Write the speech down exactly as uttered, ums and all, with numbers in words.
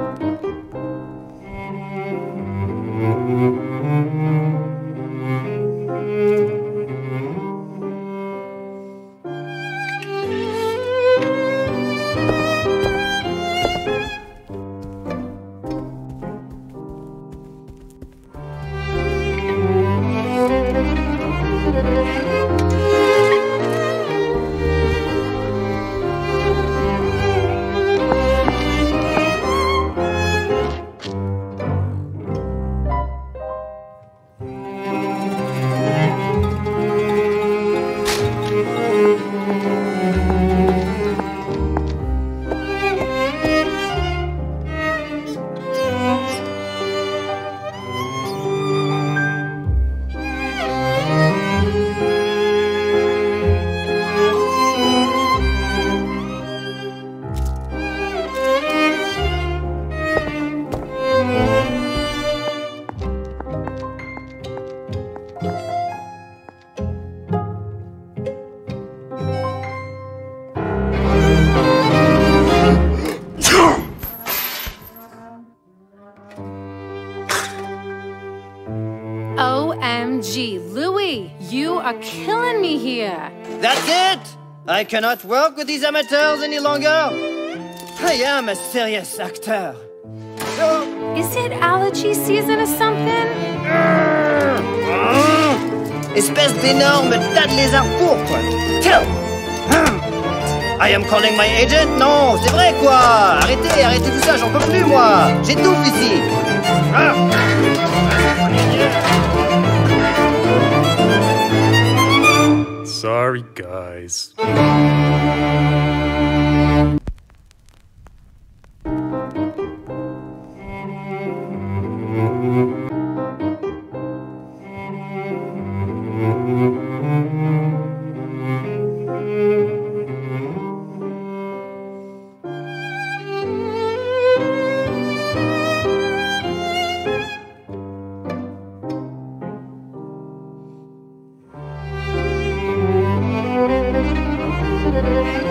O M G, Louis, you are killing me here. That's it! I cannot work with these amateurs any longer. I am a serious actor. So... Is it allergy season or something? Espèce d'énorme tas de lézard pourpre. Tiens. I am calling my agent. Non, c'est vrai quoi. Arrêtez, arrêtez tout ça, j'en peux plus moi. J'étouffe ici. Ah. Sorry, guys. Thank you.